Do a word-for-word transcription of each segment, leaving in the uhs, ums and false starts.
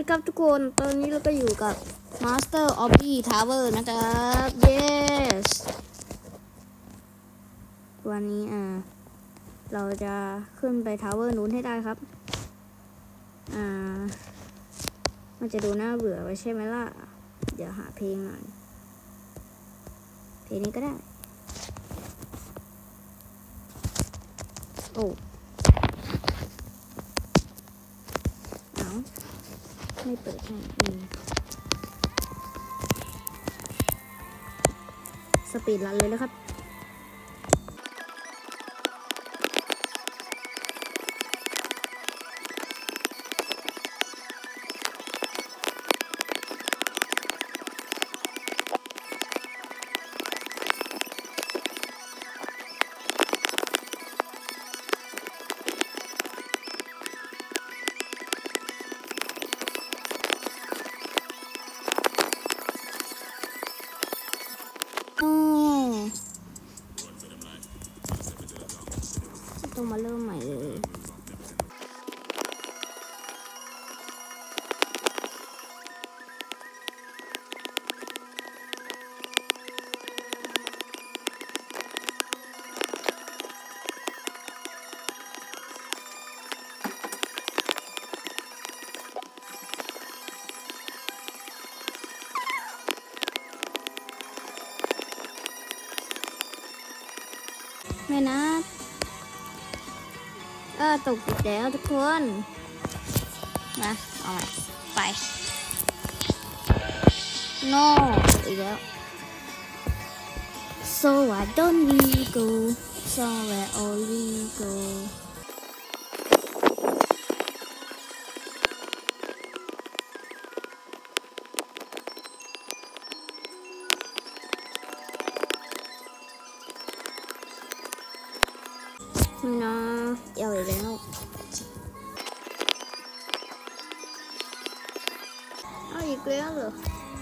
ดีครับทุกคนตอนนี้เราก็อยู่กับ Master of the Tower นะครับ yes วันนี้อ่าเราจะขึ้นไปทาวเวอร์นู้นให้ได้ครับอ่ามันจะดูน่าเบื่อไปใช่ไหมล่ะเดี๋ยวหาเพลงหน่อยเพลงนี้ก็ได้โอ้เอาไม่เปิดให้นี่สปีดรันเลยนะครับต้องมาเริ่มใหม่เลยไม่นะเออตกอีกแล้วทุกคนมาเอาใหม่ไป no อีกแล้ว so why don't we go somewhere only go nó yêuอีกแล้วเอาอีกแล้วเหรอ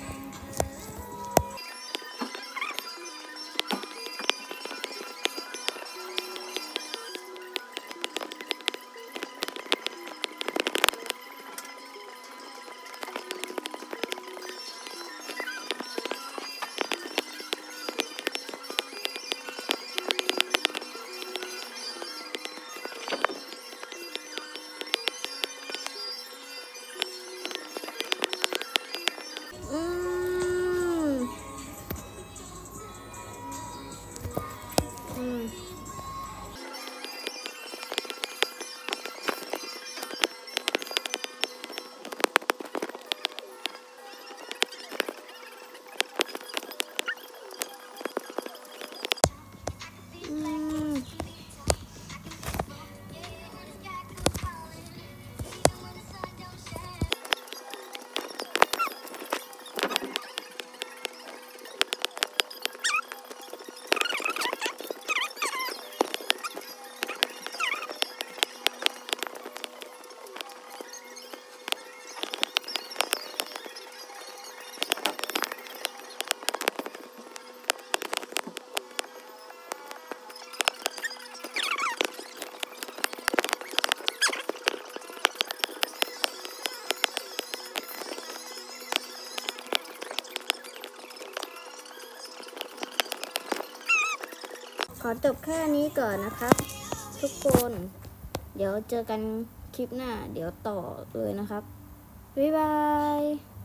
ขอจบแค่นี้ก่อนนะครับทุกคนเดี๋ยวเจอกันคลิปหน้าเดี๋ยวต่อเลยนะครับบ๊ายบาย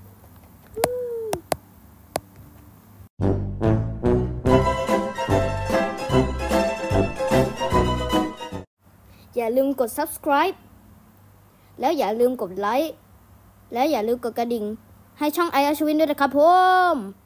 อย่าลืมกด ซับสไครบ์ แล้วอย่าลืมกดไลค์และอย่าลืมกดกระดิ่งให้ช่องไออาร์ชวินด้วยนะครับผม